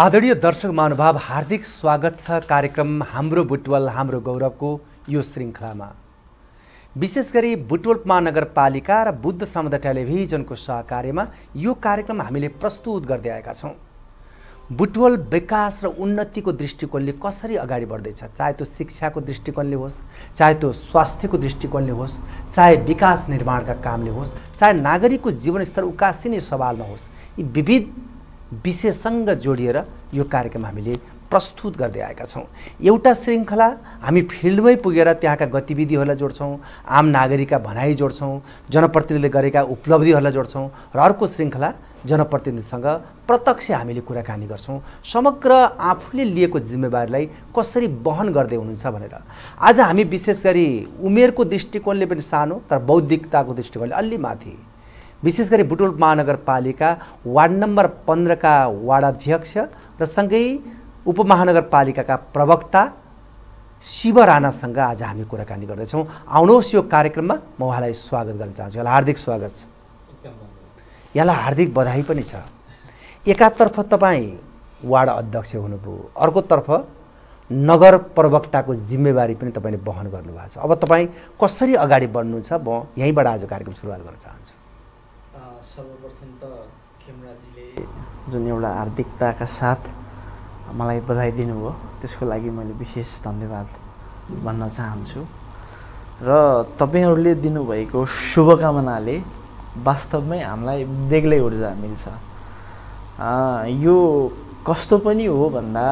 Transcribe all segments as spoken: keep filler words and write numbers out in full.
आदरणीय दर्शक महानुभाव, हार्दिक स्वागत छ कार्यक्रम हाम्रो बुटवल हाम्रो गौरवको यो श्रृङ्खलामा। विशेष गरी बुटवल महानगरपालिका र बुद्ध समुदाय टेलिभिजनको सहकार्यमा यो कार्यक्रम हामीले प्रस्तुत गर्दै आएका छौँ। बुटवल विकास र उन्नतिको दृष्टिकोणले कसरी अगाडि बढ्दैछ, चाहे त्यो शिक्षाको दृष्टिकोणले होस्, चाहे त्यो स्वास्थ्यको दृष्टिकोणले होस्, चाहे विकास निर्माणका कामले होस्, चाहे नागरिकको जीवनस्तर उकासिने सवालमा होस्, यी विविध विषयसँग जोडिएर यो कार्यक्रम हामीले प्रस्तुत गर्दै आएका छौँ। एउटा श्रृङ्खला हामी फिल्डमै पुगेर त्यहाँका गतिविधिहरूलाई जोड्छौँ, आम नागरिकका भनाइ जोड्छौँ, जनप्रतिनिधिले गरेका उपलब्धिहरूलाई जोड्छौँ र अर्को श्रृङ्खला जनप्रतिनिधिसँग प्रत्यक्ष हामीले कुराकानी गर्छौँ, समग्र आफूले लिएको जिम्मेवारीलाई कसरी वहन गर्दै हुनुहुन्छ भनेर। आज हामी विशेष गरी उमेरको दृष्टिकोणले पनि सानो तर बौद्धिकताको दृष्टिकोणले अलि माथि, विशेष गरी बुटवल महानगरपालिका वार्ड नम्बर पन्ध्रका वार्ड अध्यक्ष र सँगै उपमहानगरपालिकाका प्रवक्ता शिव राणासँग आज हामी कुराकानी गर्दैछौँ। आउनुहोस् यो कार्यक्रममा म उहाँलाई स्वागत गर्न चाहन्छु। यहाँलाई हार्दिक स्वागत छ, यहाँलाई हार्दिक बधाई पनि छ। एकातर्फ तपाईँ वार्ड अध्यक्ष हुनुभयो, अर्कोतर्फ नगर प्रवक्ताको जिम्मेवारी पनि तपाईँले वहन गर्नुभएको छ। अब तपाईँ कसरी अगाडि बढ्नुहुन्छ, म यहीँबाट आज कार्यक्रम सुरुवात गर्न चाहन्छु। सर्वप्रथम त खेमराजीले जुन एउटा हार्दिकताका साथ मलाई बधाई दिनुभयो, त्यसको लागि मैले विशेष धन्यवाद भन्न चाहन्छु। र तपाईँहरूले दिनुभएको शुभकामनाले वास्तवमै हामीलाई बेग्लै ऊर्जा मिल्छ। यो कस्तो पनि हो भन्दा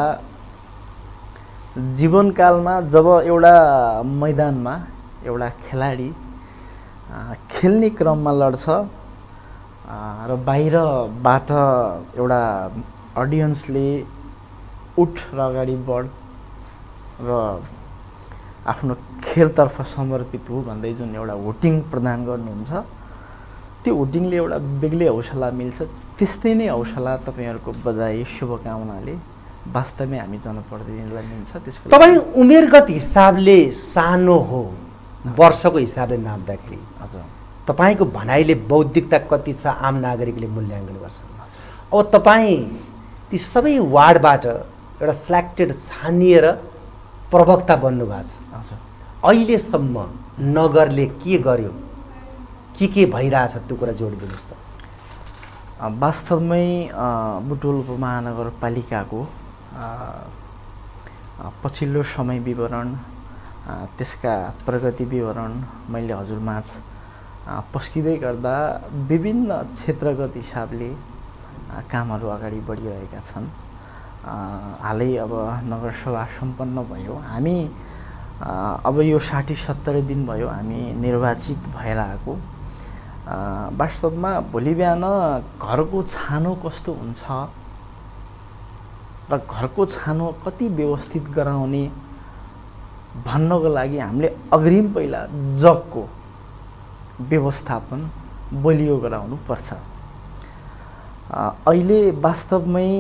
जीवनकालमा जब एउटा मैदानमा एउटा खेलाडी खेल्ने क्रममा लड्छ र बाहिरबाट एउटा अडियन्सले उठ र अगाडि बढ र आफ्नो खेलतर्फ समर्पित हो भन्दै जुन एउटा होटिङ प्रदान गर्नुहुन्छ, त्यो होटिङले एउटा बेग्लै हौसला मिल्छ। त्यस्तै नै हौसला तपाईँहरूको बधाई शुभकामनाले वास्तवमै हामी जनप्रतिनिधिलाई मिल्छ। त्यसको तपाईँ उमेरगत हिसाबले सानो हो, वर्षको हिसाबले नाप्दाखेरि हजुर तपाईँको भनाइले बौद्धिकता कति छ आम नागरिकले मूल्याङ्कन गर्छ। अब तपाईँ ती सबै वार्डबाट एउटा सिलेक्टेड छानिएर प्रवक्ता बन्नुभएको छ। हजुर अहिलेसम्म नगरले के गर्यो, के के भइरहेछ, त्यो कुरा जोडिदिनुहोस् त। वास्तवमै बुटवल उपमहानगरपालिकाको पछिल्लो समय विवरण, त्यसका प्रगति विवरण मैले हजुरमाझ पस्किँदै गर्दा विभिन्न क्षेत्रगत हिसाबले कामहरू अगाडि बढिरहेका छन्। हालै अब नगरसभा सम्पन्न भयो, हामी अब यो साठी सत्तरी दिन भयो हामी निर्वाचित भएर आएको। वास्तवमा भोलि बिहान घरको छानो कस्तो हुन्छ र घरको छानो कति व्यवस्थित गराउने भन्नको लागि हामीले अग्रिम पहिला जगको व्यवस्थापन बलियो गराउनु पर्छ। अहिले वास्तवमै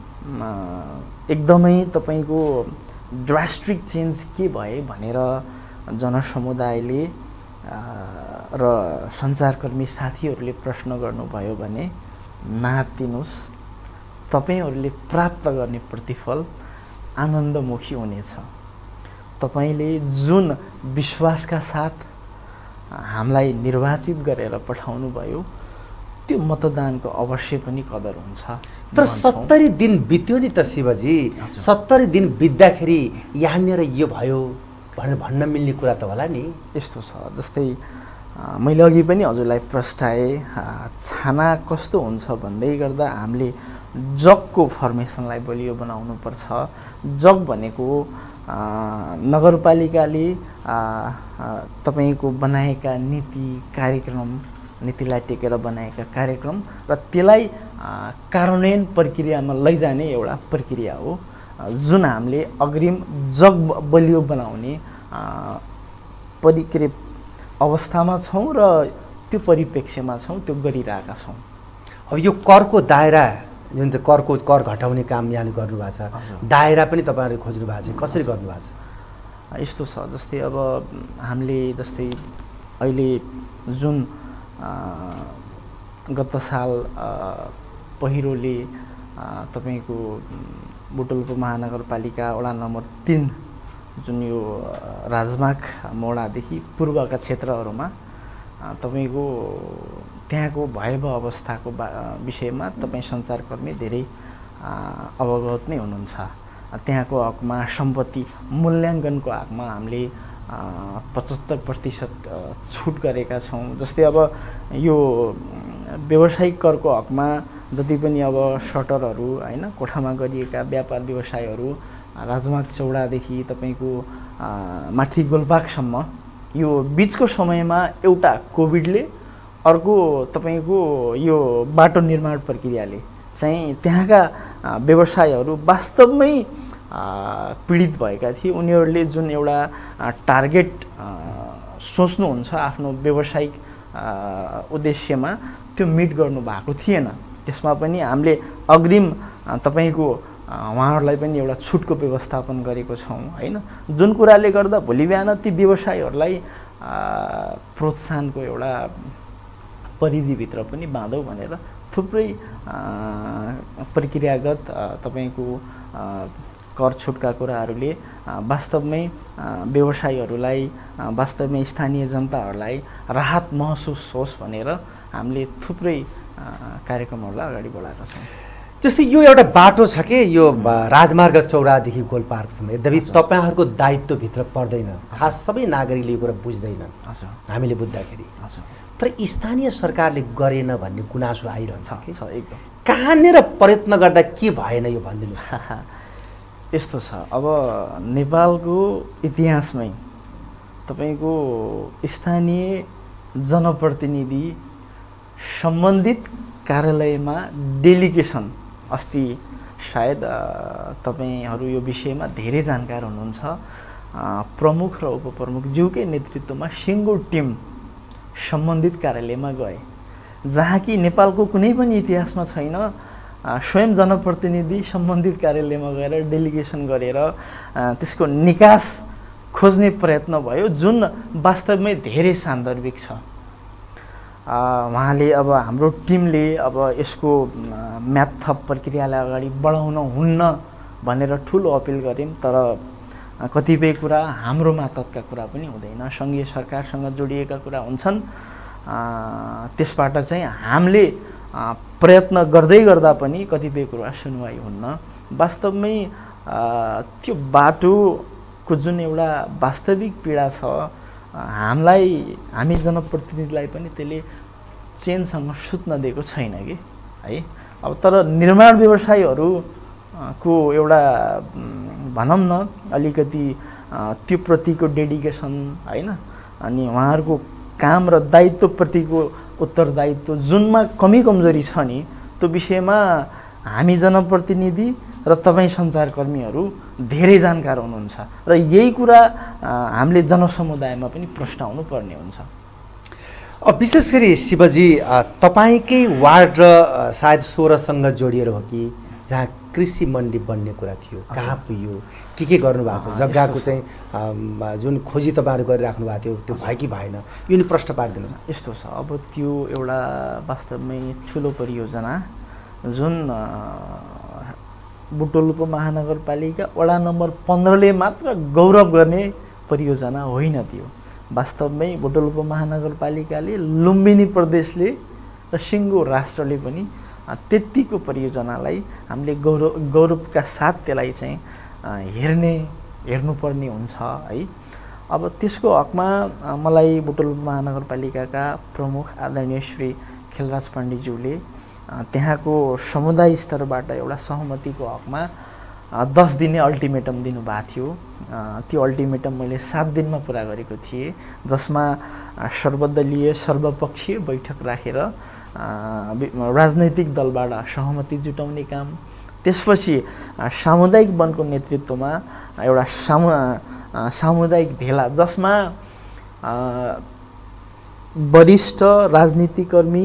एकदमै तपाईँको ड्रास्टिक चेन्ज के भए भनेर जनसमुदायले र सञ्चारकर्मी साथीहरूले प्रश्न गर्नुभयो भने नहात्तिनुहोस्, तपाईँहरूले प्राप्त गर्ने प्रतिफल आनन्दमुखी हुनेछ। तपाईँले जुन विश्वासका साथ हामीलाई निर्वाचित गरेर पठाउनु भयो, त्यो मतदानको अवश्य पनि कदर हुन्छ। तर सत्तरी दिन बित्यो नि त शिवजी, सत्तरी दिन बित्दाखेरि यहाँनिर यो भयो भनेर भन्न मिल्ने कुरा त होला नि। यस्तो छ, जस्तै मैले अघि पनि हजुरलाई प्रस्ताएँ, छाना कस्तो हुन्छ भन्दै गर्दा हामीले जगको फर्मेसनलाई बलियो बनाउनुपर्छ। जग भनेको नगरपालिकाले तपाईँको बनाएका नीति कार्यक्रम, नीतिलाई टेकेर बनाएका कार्यक्रम र त्यसलाई कार्यान्वयन प्रक्रियामा लैजाने एउटा प्रक्रिया हो, जुन हामीले अग्रिम जग बलियो बनाउने परिक्रिया अवस्थामा छौँ र त्यो परिप्रेक्ष्यमा छौँ, त्यो गरिरहेका छौँ। अब यो करको दायरा जुन चाहिँ करको कर घटाउने काम यहाँले गर्नुभएको छ, दायरा पनि तपाईँहरूले खोज्नु भएको छ, कसरी गर्नुभएको छ? यस्तो छ, जस्तै अब हामीले जस्तै अहिले जुन गत साल पहिरोले तपाईँको बुटवल उपमहानगरपालिका वडा नम्बर तीन जुन यो राजमार्ग मोडादेखि पूर्वका क्षेत्रहरूमा तपाईँको त्यहाँको भयावह अवस्थाको विषयमा तपाईँ सञ्चारकर्मी धेरै अवगत नै हुनुहुन्छ। त्यहाँको हकमा सम्पत्ति मूल्याङ्कनको हकमा हामीले पचहत्तर प्रतिशत छुट गरेका छौँ। जस्तै अब यो व्यावसायिक करको हकमा जति पनि अब सटरहरू होइन कोठामा गरिएका व्यापार व्यवसायहरू राजमार्ग चौडादेखि तपाईँको माथि गोलपाकसम्म यो बिचको समयमा एउटा कोभिडले अर्को तपाईँको यो बाटो निर्माण प्रक्रियाले चाहिँ त्यहाँका व्यवसायहरू वास्तवमै पीडित भएका थिए। उनीहरूले जुन एउटा टार्गेट सोच्नुहुन्छ आफ्नो व्यावसायिक उद्देश्यमा त्यो मिट गर्नु भएको थिएन। त्यसमा पनि हामीले अग्रिम तपाईँको उहाँहरूलाई पनि एउटा छुटको व्यवस्थापन गरेको छौँ होइन, जुन कुराले गर्दा भोलि बिहान ती व्यवसायहरूलाई प्रोत्साहनको एउटा परिधिभित्र पनि बाँधौँ भनेर थुप्रै प्रक्रियागत तपाईँको कर छुटका कुराहरूले वास्तवमै व्यवसायीहरूलाई वास्तवमै स्थानीय जनताहरूलाई राहत महसुस होस् भनेर हामीले थुप्रै कार्यक्रमहरूलाई अगाडि बढाएका छौँ। जस्तै यो एउटा बाटो छ कि यो राजमार्ग चौडादेखि गोलपार्कसम्म, यद्यपि तपाईँहरूको दायित्वभित्र पर्दैन, खास सबै नागरिकले यो कुरा बुझ्दैन हामीले बुझ्दाखेरि। तर स्थानीय सरकारले गरेन भन्ने गुनासो आइरहन्छ कि एकदम कहाँनिर प्रयत्न गर्दा के भएन यो भनिदिनुहोस्। यस्तो छ, अब नेपालको इतिहासमै तपाईँको स्थानीय जनप्रतिनिधि सम्बन्धित कार्यालयमा डेलिगेसन, अस्ति सायद तपाईँहरू यो विषयमा धेरै जानकार हुनुहुन्छ, प्रमुख र उपप्रमुख ज्यूकै नेतृत्वमा सिङ्गो टिम सम्बन्धित कार्यालयमा गए, जहाँ कि नेपालको कुनै पनि इतिहासमा छैन। स्वयं जनप्रतिनिधि सम्बन्धित कार्यालयमा गएर डेलिगेसन गरेर त्यसको निकास खोज्ने प्रयत्न भयो, जुन वास्तवमै धेरै सान्दर्भिक छ। उहाँले अब हाम्रो टिमले अब यसको म्याद थप प्रक्रियालाई अगाडि बढाउन हुन्न भनेर ठुलो अपिल गऱ्यौँ, तर कतिपय कुरा हाम्रो मातहतका कुरा पनि हुँदैन, सङ्घीय सरकारसँग जोडिएका कुरा हुन्छन्। त्यसबाट चाहिँ हामीले प्रयत्न गर्दै गर्दा पनि कतिपय कुरा सुनवाई हुन्न। वास्तवमै त्यो बाटोको जुन एउटा वास्तविक पीडा छ, हामीलाई हामी जनप्रतिनिधिलाई पनि त्यसले चेनसँग सुत्न दिएको छैन कि है। अब तर निर्माण व्यवसायीहरूको एउटा भनौँ न अलिकति त्यो प्रतिको डेडिकेसन होइन, अनि उहाँहरूको काम र दायित्वप्रतिको उत्तरदायित्व जुनमा कमी कमजोरी छ नि, त्यो विषयमा हामी जनप्रतिनिधि र तपाईँ सञ्चारकर्मीहरू धेरै जानकार हुनुहुन्छ र यही कुरा हामीले जनसमुदायमा पनि प्रश्नाउनु पर्ने हुन्छ। अब विशेष गरी शिवजी तपाईँकै वार्ड र सायद सोह्रसँग जोडिएर हो कि जहाँ कृषि मण्डी बन्ने कुरा थियो, कहाँ पुग्यो, के के गर्नुभएको छ, जग्गाको चाहिँ जुन खोजी तपाईँहरू गरिराख्नु भएको थियो त्यो भयो कि भएन, यो नि प्रश्न पारिदिनु। यस्तो छ, अब त्यो एउटा वास्तवमै ठुलो परियोजना जुन बुटवल उपमहानगरपालिका वडा नम्बर पन्ध्रले मात्र गौरव गर्ने परियोजना होइन। त्यो वास्तवमै बुटवल उपमहानगरपालिकाले, लुम्बिनी प्रदेशले र सिङ्गो राष्ट्रले पनि त्यतिको परियोजनालाई हामीले गौरव गौरवका साथ त्यसलाई चाहिँ हेर्ने हेर्नुपर्ने हुन्छ है। अब त्यसको हकमा मलाई बुटवल उपमहानगरपालिकाका प्रमुख आदरणीय श्री खेलराज पण्डितज्यूले त्यहाँको समुदाय स्तरबाट एउटा सहमतिको हकमा दस दिने अल्टिमेटम दिनुभएको थियो। त्यो अल्टिमेटम मैले सात दिनमा पुरा गरेको थिएँ, जसमा सर्वदलीय सर्वपक्षीय बैठक राखेर राजनैतिक दलबाट सहमति जुटाउने काम, त्यसपछि सामुदायिक वनको नेतृत्वमा एउटा सामु सामुदायिक भेला जसमा वरिष्ठ राजनीतिकर्मी,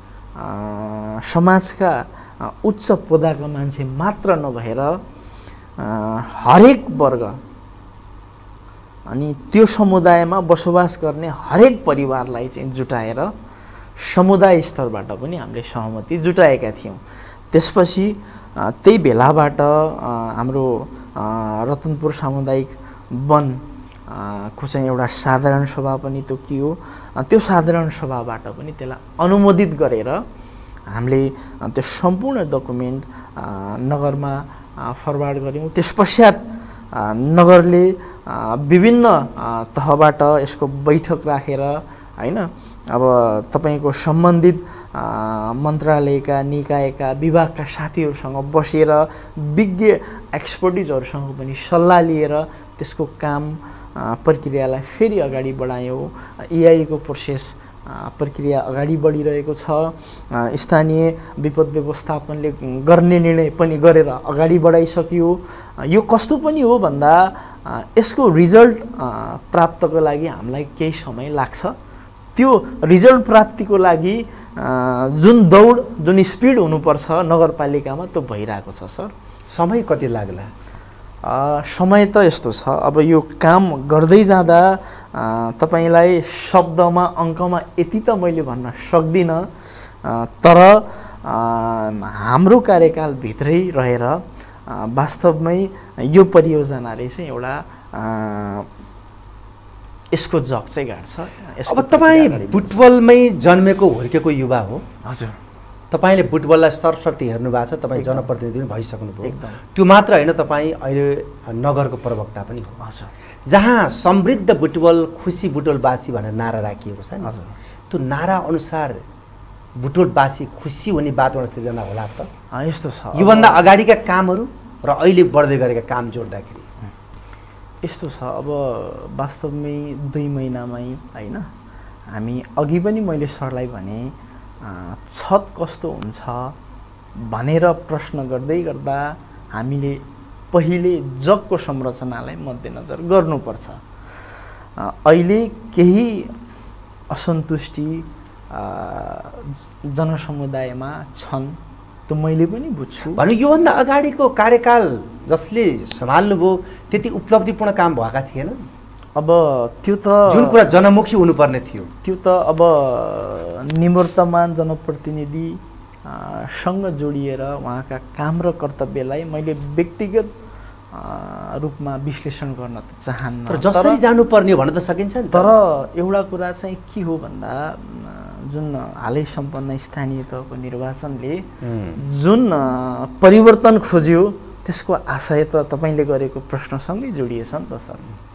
समाजका उच्च पदका मान्छे मात्र नभएर हरेक वर्ग अनि त्यो समुदायमा बसोबास गर्ने हरेक परिवारलाई चाहिँ जुटाएर समुदाय स्तरबाट पनि हामीले सहमति जुटाएका थियौँ। त्यसपछि त्यही बेलाबाट हाम्रो रतनपुर सामुदायिक वन को चाहिँ एउटा साधारण सभा पनि तोकियो। त्यो साधारण सभाबाट पनि त्यसलाई अनुमोदित गरेर हामीले त्यो सम्पूर्ण डकुमेन्ट नगरमा फरवार्ड गऱ्यौँ। त्यस पश्चात नगरले विभिन्न तहबाट यसको बैठक राखेर हैन अब तपाईको सम्बन्धित मन्त्रालयका निकायका विभागका साथीहरूसँग बसेर विज्ञ एक्सपर्टिजहरूसँग पनि सल्लाह लिएर त्यसको काम प्रक्रियालाई फेरि अगाडि बढायौँ। इआईको प्रोसेस प्रक्रिया अगाडि बढिरहेको छ। स्थानीय विपद व्यवस्थापनले गर्ने निर्णय पनि गरेर अगाडि बढाइसकियो। यो कस्तो पनि हो भन्दा यसको रिजल्ट प्राप्तको लागि हामीलाई केही समय लाग्छ। त्यो रिजल्ट प्राप्तिको लागि जुन दौड जुन स्पिड हुनुपर्छ नगरपालिकामा त्यो भइरहेको छ सर। समय कति लाग्ला? समय त यस्तो छ, अब यो काम गर्दै जाँदा तपाईलाई शब्दमा अङ्कमा यति त मैले भन्न सक्दिनँ, तर हाम्रो कार्यकालभित्रै रहेर वास्तवमै यो परियोजनाले चाहिँ एउटा यसको जग चाहिँ गाड्छ। अब तपाईँ बुटवलमै जन्मेको हुर्केको युवा हो। हजुर, तपाईले बुटवललाई सरसर्ती हेर्नु भएको छ, तपाईँ जनप्रतिनिधि पनि भइसक्नुभयो। त्यो मात्र होइन, तपाईँ अहिले नगरको प्रवक्ता पनि हो। हजुर, जहाँ समृद्ध बुटवल खुसी बुटवलवासी भनेर नारा राखिएको छ नि, त्यो नारा अनुसार बुटवलवासी खुसी हुने वातावरण सिर्जना होला त? यस्तो छ, योभन्दा अगाडिका कामहरू र अहिले बढ्दै गरेका काम जोड्दाखेरि यस्तो छ। अब वास्तवमै दुई महिनामै होइन, हामी अघि पनि मैले सरलाई भने छत कस्तो हुन्छ भनेर प्रश्न गर्दै गर्दा हामीले पहिले जगको संरचनालाई मध्यनजर गर्नुपर्छ। अहिले केही असन्तुष्टि जनसमुदायमा छन्, त्यो मैले पनि बुझ्छु। भने योभन्दा अगाडिको कार्यकाल जसले सम्हाल्नुभयो त्यति उपलब्धिपूर्ण काम भएका थिएन। अब त्यो त जुन कुरा जनमुखी हुनुपर्ने थियो त्यो त अब निवर्तमान जनप्रतिनिधि सँग जोडिएर उहाँका काम र कर्तव्यलाई मैले व्यक्तिगत रूपमा विश्लेषण गर्न त चाहन्न। तर जसरी जानुपर्ने भन्न त सकिन्छ नि। तर एउटा कुरा चाहिँ के हो भन्दा जुन हालै सम्पन्न स्थानीय तहको निर्वाचनले जुन परिवर्तन खोज्यो त्यसको आशय त तपाईँले गरेको प्रश्नसँगै जोडिएछ नि त सर।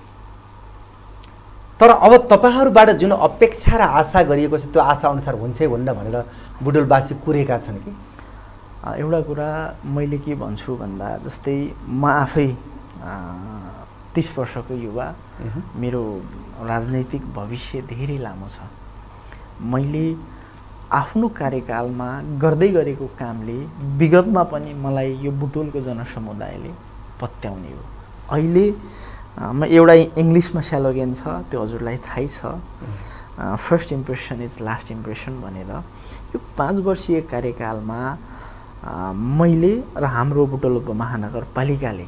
तर अब तपाईँहरूबाट जुन अपेक्षा र आशा गरिएको छ त्यो आशा अनुसार हुन्छ हुन्न भनेर बुटवलवासी कुरेका छन् कि? एउटा कुरा मैले के भन्छु भन्दा, जस्तै म आफै तीस वर्षको युवा, मेरो राजनैतिक भविष्य धेरै लामो छ। मैले आफ्नो कार्यकालमा गर्दै गरेको कामले विगतमा पनि मलाई यो बुटवलको जनसमुदायले पत्याउने हो। अहिले म एउटा इङ्ग्लिसमा स्लोगन छ, त्यो हजुरलाई थाहै छ, first impression is last impression भनेर। यो पाँच वर्षीय कार्यकालमा मैले र हाम्रो बुटवल उपमहानगरपालिकाले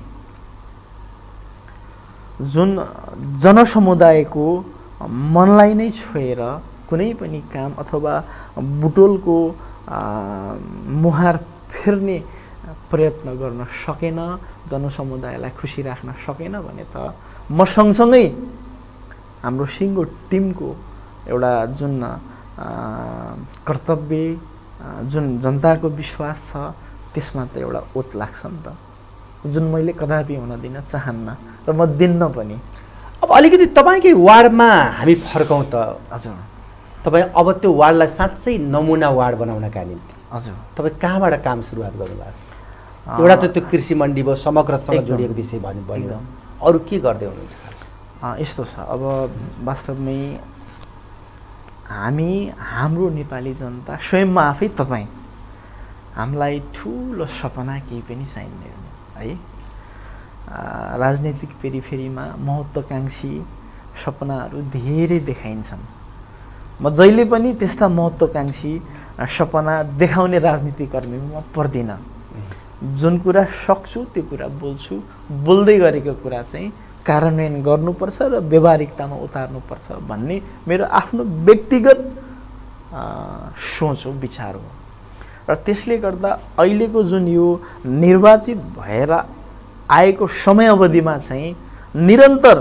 जुन जनसमुदायको मनलाई नै छोएर कुनै पनि काम अथवा बुटवलको मुहार फेर्ने प्रयत्न गर्न सकेन, जनसमुदायलाई खुसी राख्न सकेन भने त म सँगसँगै हाम्रो सिङ्गो टिमको एउटा जुन कर्तव्य, जुन जनताको विश्वास छ त्यसमा त एउटा ओत लाग्छ नि त, जुन मैले कदापि हुन दिन चाहन्न र म दिन्न पनि। अब अलिकति तपाईँकै वार्डमा हामी फर्कौँ त। हजुर, तपाईँ अब त्यो वार्डलाई साँच्चै नमुना वार्ड बनाउनका निम्ति हजुर तपाईँ कहाँबाट काम सुरुवात गर्नुभएको छ? एउटा त त्यो कृषि मण्डी भयो, समग्रसँग जोडिएको विषय भन्नु भन्यो, अरू के गर्दै हुनुहुन्छ? यस्तो छ, अब वास्तवमै हामी हाम्रो नेपाली जनता स्वयं म आफै तपाईँ हामीलाई ठुलो सपना केही पनि चाहिँदैन है। राजनैतिक पेरिफेरीमा महत्त्वकाङ्क्षी सपनाहरू धेरै देखाइन्छन्। म जहिले पनि त्यस्ता महत्त्वकाङ्क्षी सपना देखाउने राजनीतिकर्मीमा म पर्दिनँ। जुन कुरा सक्छु त्यो कुरा बोल्छु, बोल्दै गरेको कुरा चाहिँ कार्यान्वयन गर्नुपर्छ र व्यवहारिकतामा उतार्नुपर्छ भन्ने मेरो आफ्नो व्यक्तिगत सोच हो, विचार हो। र त्यसले गर्दा अहिलेको जुन यो निर्वाचित भएर आएको समयावधिमा चाहिँ निरन्तर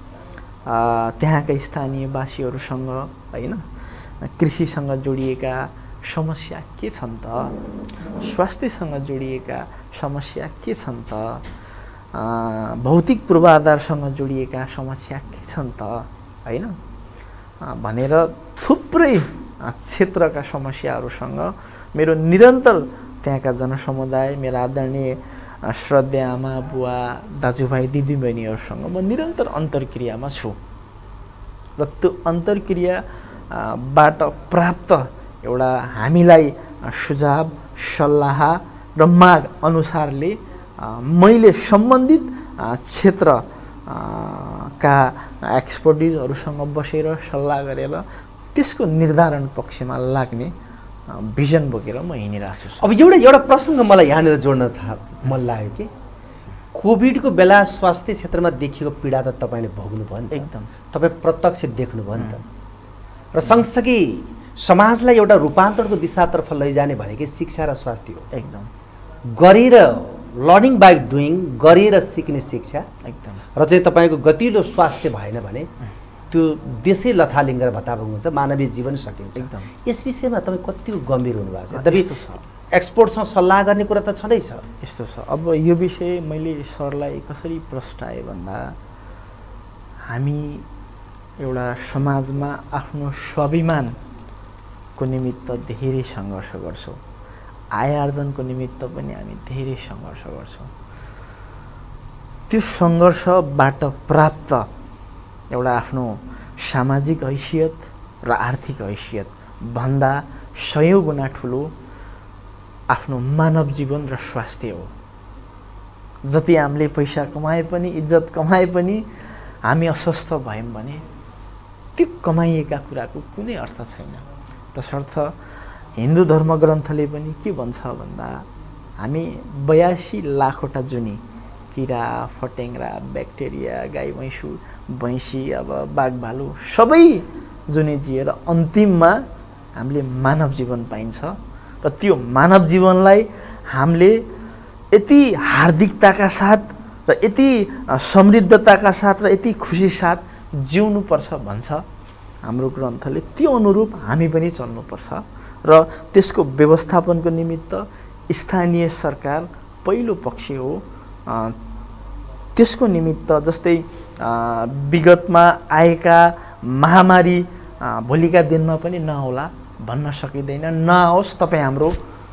त्यहाँका स्थानीयवासीहरूसँग होइन कृषिसँग जोडिएका समस्या के छन् त, स्वास्थ्यसँग जोडिएका समस्या के छन् त, भौतिक पूर्वाधारसँग जोडिएका समस्या के छन् त होइन भनेर थुप्रै क्षेत्रका समस्याहरूसँग मेरो निरन्तर त्यहाँका जनसमुदाय, मेरा आदरणीय श्रद्धेय आमा बुवा दाजुभाइ दिदीबहिनीहरूसँग म निरन्तर अन्तर्क्रियामा छु र त्यो अन्तर्क्रियाबाट प्राप्त एउटा हामीलाई सुझाव सल्लाह र माग अनुसारले मैले सम्बन्धित क्षेत्र का एक्सपर्टिजहरूसँग बसेर सल्लाह गरेर त्यसको निर्धारण पक्षमा लाग्ने भिजन बोकेर म हिँडिरहेको छु। अब एउटा एउटा प्रसङ्ग मलाई यहाँनिर जोड्न था मन लाग्यो कि कोभिडको बेला स्वास्थ्य क्षेत्रमा देखिएको पीडा त तपाईँले भोग्नुभयो नि, एकदम तपाईँ प्रत्यक्ष देख्नुभयो नि त, र सँगसँगै समाजलाई एउटा रूपान्तरणको दिशातर्फ लैजाने भनेकै शिक्षा र स्वास्थ्य हो। एकदम गरेर लर्निङ बाई डुइङ, गरेर सिक्ने शिक्षा एकदम र चाहिँ तपाईँको गतिलो स्वास्थ्य भएन भने त्यो देशै लथालिङ्ग र भत्ताभङ्ग हुन्छ, मानवीय जीवन सकिन्छ। एकदम यस विषयमा तपाईँ कतिको गम्भीर हुनुभएको छ? तभी एक्सपर्टसँग सल्लाह गर्ने कुरा त छँदैछ। यस्तो छ। अब यो विषय मैले सरलाई कसरी प्रस्ताएँ भन्दा हामी एउटा समाजमा आफ्नो स्वाभिमानको निमित्त धेरै सङ्घर्ष गर्छौँ, आय आर्जनको निमित्त पनि हामी धेरै सङ्घर्ष गर्छौँ। त्यो सङ्घर्षबाट प्राप्त एउटा आफ्नो सामाजिक हैसियत र आर्थिक हैसियत भन्दा सयौँ गुणा ठुलो आफ्नो मानव जीवन र स्वास्थ्य हो। जति हामीले पैसा कमाए पनि, इज्जत कमाए पनि हामी अस्वस्थ भयौँ भने त्यो कमाइएका कुराको कुनै अर्थ छैन। तसर्थ हिन्दू धर्मग्रन्थले पनि के भन्छ भन्दा हामी बयासी लाखवटा जुनी किरा फटेङ्ग्रा ब्याक्टेरिया गाई भैँसु भैँसी अब बाघ भालु सबै जुनी जिएर अन्तिममा हामीले मानव जीवन पाइन्छ र त्यो मानव जीवनलाई हामीले यति हार्दिकताका साथ र यति समृद्धताका साथ र यति खुसी साथ जिउनुपर्छ भन्छ हाम्रो ग्रन्थले। त्यो अनुरूप हामी पनि चल्नुपर्छ र त्यसको व्यवस्थापनको निमित्त स्थानीय सरकार पहिलो पक्ष हो। त्यसको निमित्त जस्तै विगतमा आएका महामारी भोलिका दिनमा पनि नहोला भन्न सकिँदैन, नआओस् तपाईँ हाम्रो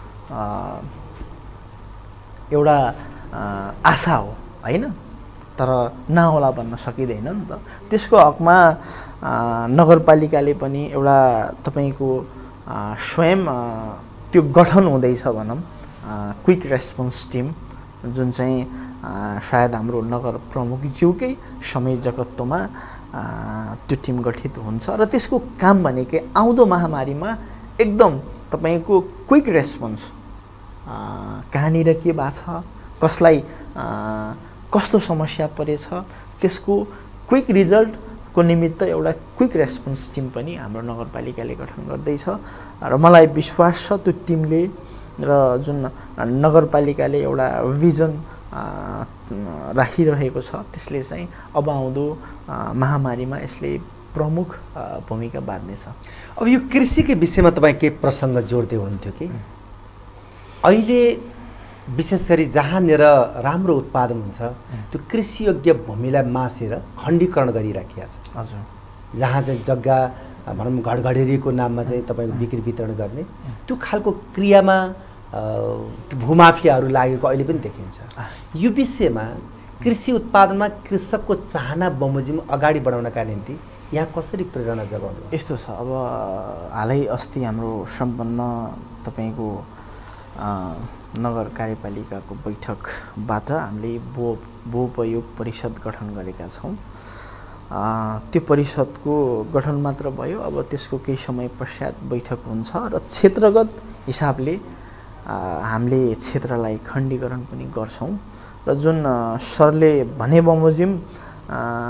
एउटा आशा हो होइन, तर नहोला भन्न सकिँदैन नि त। त्यसको हकमा नगरपालिकाले पनि एउटा तपाईँको स्वयं त्यो गठन हुँदैछ भनौँ, क्विक रेस्पोन्स टिम, जुन चाहिँ सायद हाम्रो नगर प्रमुखज्यूकै संयोजकत्वमा त्यो टिम गठित हुन्छ र त्यसको काम भनेकै आउँदो महामारीमा एकदम तपाईँको क्विक रेस्पोन्स, कहाँनिर के भएको छ, कसलाई कस्तो समस्या परेछ, त्यसको क्विक रिजल्टको निमित्त एउटा क्विक रेस्पोन्स टिम पनि हाम्रो नगरपालिकाले गठन गर्दैछ र मलाई विश्वास छ त्यो टिमले र जुन नगरपालिकाले एउटा भिजन राखिरहेको छ त्यसले चाहिँ अब आउँदो महामारीमा यसले प्रमुख भूमिका बाँध्नेछ। अब यो कृषिकै विषयमा तपाईँ के प्रसङ्ग जोड्दै हुनुहुन्थ्यो कि अहिले विशेष गरी जहाँनिर राम्रो उत्पादन हुन्छ त्यो कृषियोग्य भूमिलाई मासेर खण्डीकरण गरिराखिएको छ। हजुर, जहाँ चाहिँ जग्गा भनौँ घडघडेरीको नाममा चाहिँ तपाईँको बिक्री वितरण गर्ने त्यो खालको क्रियामा भूमाफियाहरू लागेको अहिले पनि देखिन्छ। यो विषयमा कृषि उत्पादनमा कृषकको चाहना बमोजिम अगाडि बढाउनका निम्ति यहाँ कसरी प्रेरणा जगाउनु? यस्तो छ। अब हालै अस्ति हाम्रो सम्पन्न तपाईँको नगर कार्यपालिकाको बैठकबाट हामीले भू भूपयोग परिषद गठन गरेका छौँ। त्यो परिषदको गठन मात्र भयो, अब त्यसको केही समय पश्चात बैठक हुन्छ र क्षेत्रगत हिसाबले हामीले क्षेत्रलाई खण्डीकरण पनि गर्छौँ र जुन सरले भने बमोजिम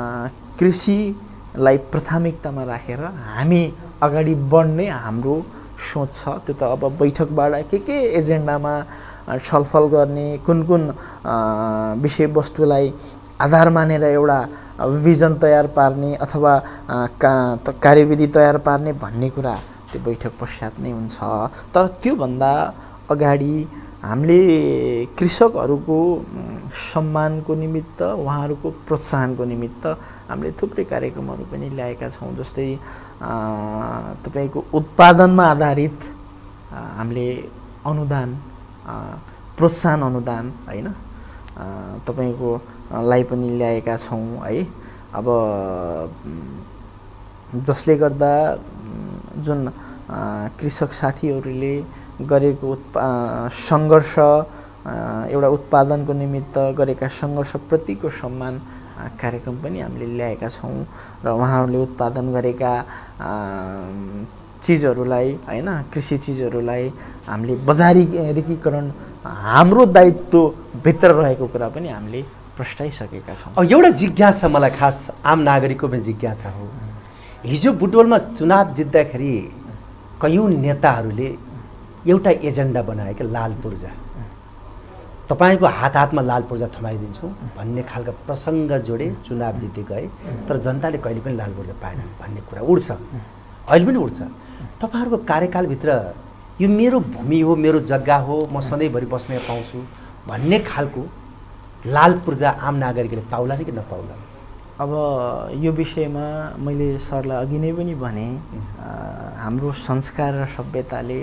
कृषिलाई प्राथमिकतामा राखेर हामी अगाडि बढ्ने हाम्रो सोच छ त्यो त अब बैठकबाट के के एजेन्डामा छलफल गर्ने कुन कुन विषयवस्तुलाई आधार मानेर एउटा भिजन तयार पार्ने अथवा कार्यविधि तयार पार्ने भन्ने कुरा त्यो बैठक पश्चात नै हुन्छ। तर त्योभन्दा अगाडि हामीले कृषकहरूको सम्मानको निमित्त उहाँहरूको प्रोत्साहनको निमित्त हामीले थुप्रै कार्यक्रमहरू पनि ल्याएका छौँ। जस्तै तपाईँको उत्पादनमा आधारित हामीले अनुदान प्रोत्साहन अनुदान होइन तपाईँको लाई पनि ल्याएका छौँ है। अब जसले गर्दा जुन कृषक साथीहरूले गरेको उत्पा सङ्घर्ष एउटा उत्पादनको निमित्त गरेका सङ्घर्षप्रतिको सम्मान कार्यक्रम पनि हामीले ल्याएका छौँ र उहाँहरूले उत्पादन गरेका चिजहरूलाई होइन कृषि चिजहरूलाई हामीले बजारीकरण हाम्रो दायित्वभित्र रहेको कुरा पनि हामीले प्रस्ताइसकेका छौँ। अब एउटा जिज्ञासा मलाई खास आम नागरिकको पनि जिज्ञासा हो, हिजो बुटवलमा चुनाव जित्दाखेरि कयौँ नेताहरूले एउटा एजेन्डा बनाए कि लाल पूर्जा, तपाईँको हात हातमा लाल पूर्जा थमाइदिन्छौँ भन्ने खालका प्रसङ्ग जोडे चुनाव जित्दै गए, तर जनताले कहिले पनि लाल पूर्जा पाएन भन्ने कुरा उड्छ, अहिले पनि उड्छ। तपाईँहरूको कार्यकालभित्र यो मेरो भूमि हो, मेरो जग्गा हो, म सधैँभरि बस्न पाउँछु भन्ने खालको लाल पूर्जा आम नागरिकले पाउला कि नपाउला? अब यो विषयमा मैले सरलाई अघि नै पनि भने हाम्रो संस्कार र सभ्यताले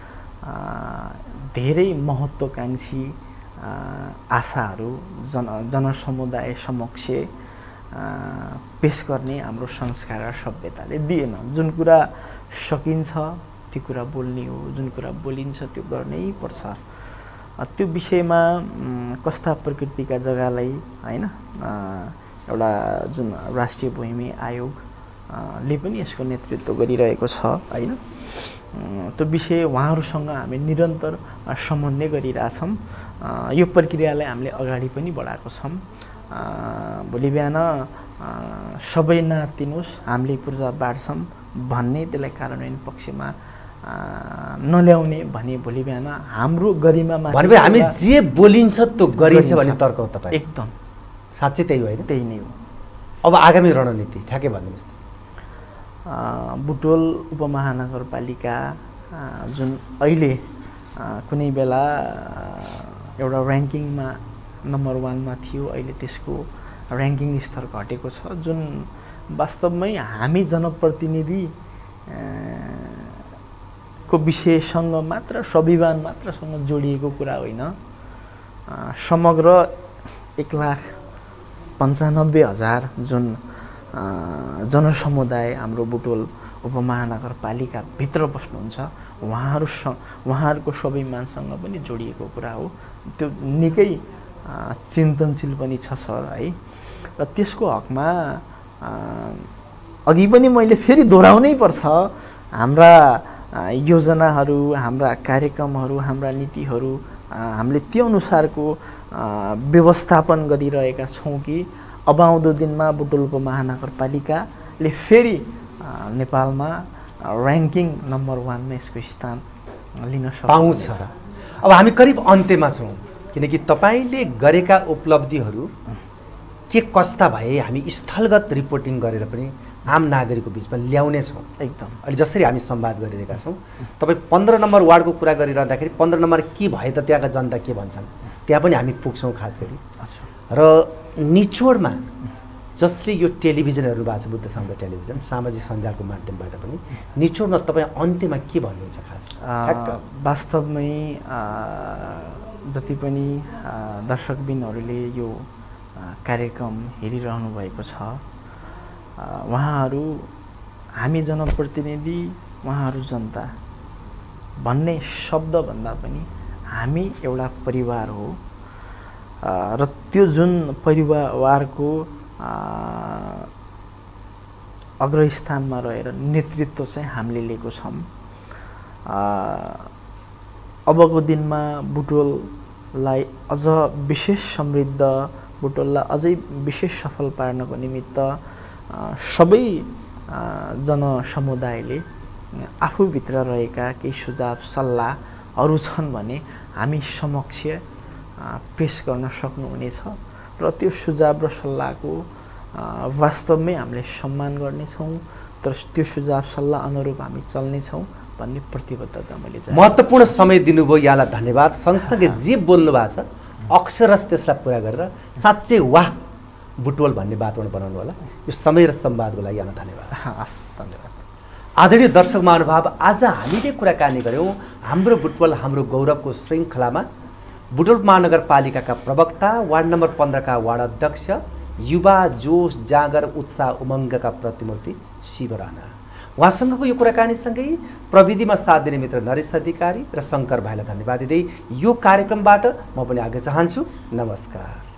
धेरै महत्त्वकांक्षी आशाहरू जन जनसमुदाय समक्ष पेश गर्ने हाम्रो संस्कार र सभ्यताले दिएन। जुन कुरा सकिन्छ त्यो कुरा बोल्ने हो, जुन कुरा बोलिन्छ त्यो गर्नै पर्छ। त्यो विषयमा कस्ता प्रकृतिका जग्गालाई होइन एउटा जुन राष्ट्रिय भूमि आयोगले पनि यसको नेतृत्व गरिरहेको छ होइन, त्यो विषय उहाँहरूसँग हामी निरन्तर समन्वय गरिरहेछौँ। यो प्रक्रियालाई हामीले अगाडि पनि बढाएको छौँ। भोलि बिहान सबै नातिनुहोस् हामीले पूर्जा बाँड्छौँ भन्ने त्यसलाई कार्यान्वयन पक्षमा नल्याउने भने भोलि बिहान हाम्रो गरिमा भनेपछि हामी जे बोलिन्छ त्यो गरिन्छ भन्ने तर्क हो तपाईँ? एकदम साँच्चै त्यही होइन? त्यही नै हो। अब आगामी रणनीति ठ्याक्कै भनिदिनुहोस्। बुटवल उपमहानगरपालिका जुन अहिले कुनै बेला एउटा ऱ्याङ्किङमा नम्बर वानमा थियो, अहिले त्यसको ऱ्याङ्किङ स्तर घटेको छ, जुन वास्तवमै हामी जनप्रतिनिधि को विषयसँग मात्र स्वाभिमान मात्रसँग जोडिएको कुरा होइन। समग्र एक लाख पन्चानब्बे हजार जुन जनसमुदाय हाम्रो बुटवल उपमहानगरपालिकाभित्र बस्नुहुन्छ उहाँहरूसँग उहाँहरूको स्वाभिमानसँग पनि जोडिएको कुरा हो। त्यो निकै चिन्तनशील पनि छ सर है। र त्यसको हकमा अघि पनि मैले फेरि दोहोऱ्याउनै पर्छ, हाम्रा योजनाहरू, हाम्रा कार्यक्रमहरू, हाम्रा नीतिहरू हामीले त्यो अनुसारको व्यवस्थापन गरिरहेका छौँ कि अब आउँदो दिनमा बुटवल उपमहानगरपालिकाले फेरि नेपालमा ऱ्याङ्किङ नम्बर वानमा यसको स्थान लिन पाउँछ। अब हामी करिब अन्त्यमा छौँ, किनकि तपाईँले गरेका उपलब्धिहरू के कस्ता भए हामी स्थलगत रिपोर्टिङ गरेर पनि आम नागरिकको बिचमा ल्याउने छौँ। एकदम अहिले जसरी हामी संवाद गरिरहेका छौँ, तपाईँ पन्ध्र नम्बर वार्डको कुरा गरिरहँदाखेरि पन्ध्र नम्बर के भए त त्यहाँका जनता के भन्छन् त्यहाँ पनि हामी पुग्छौँ खास गरी। र निचोडमा जसले यो टेलिभिजनहरू भएको छ, बुद्ध समुदाय टेलिभिजन, सामाजिक सञ्जालको माध्यमबाट पनि निचोडमा तपाईँ अन्त्यमा के भन्नुहुन्छ खास? वास्तवमै जति पनि दर्शकबिनहरूले यो कार्यक्रम हेरिरहनु भएको छ, उहाँहरू हामी जनप्रतिनिधि, उहाँहरू जनता भन्ने शब्दभन्दा पनि हामी एउटा परिवार हो र त्यो जुन परिवारको अग्रस्थानमा रहेर नेतृत्व चाहिँ हामीले लिएको छौँ। अबको दिनमा बुटवललाई अझ विशेष समृद्ध, बुटवललाई अझै विशेष सफल पार्नको निमित्त सबै जनसमुदायले आफूभित्र रहेका केही सुझाव सल्लाहहरू छन् भने हामी समक्ष पेश गर्न सक्नुहुनेछ र त्यो सुझाव र सल्लाहको वास्तवमै हामीले सम्मान गर्नेछौँ, तर त्यो सुझाव सल्लाह अनुरूप हामी चल्नेछौँ भन्ने प्रतिबद्धता मैले महत्त्वपूर्ण समय दिनुभयो। यहाँलाई धन्यवाद। सँगसँगै जे बोल्नु भएको छ अक्षरश त्यसलाई पुरा गरेर साँच्चै वाह बुटवल भन्ने वातावरण बनाउनु होला। यो समय र संवादको लागि यहाँलाई धन्यवाद। हस्, धन्यवाद। आदरणीय दर्शक महानुभाव, आज हामीले कुराकानी गऱ्यौँ हाम्रो बुटवल हाम्रो गौरवको श्रृङ्खलामा बुटवल महानगरपालिकाका प्रवक्ता, वार्ड नम्बर पन्ध्रका वार्ड अध्यक्ष, युवा जोश जाँगर उत्साह उमङ्गका प्रतिमूर्ति शिव राणा, उहाँसँगको यो कुराकानीसँगै प्रविधिमा साथ दिने मित्र नरेश अधिकारी र शङ्कर भाइलाई धन्यवाद दिँदै यो कार्यक्रमबाट म पनि आगे चाहन्छु। नमस्कार।